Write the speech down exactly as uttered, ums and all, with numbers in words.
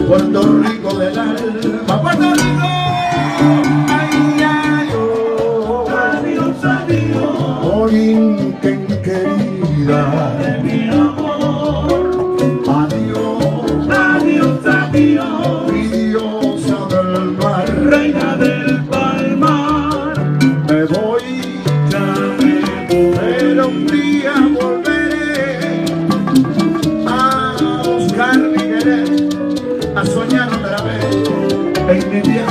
Puerto Rico del alma, Puerto Rico. Ay, ay, oh. Adiós, adiós. Olinquen querida de mi amor. Adiós, adiós, adiós. Diosa del mar, reina del palmar. Me voy, ya me voy, pero un día volveré a buscar mi querer, a soñar otra vez en mi tierra.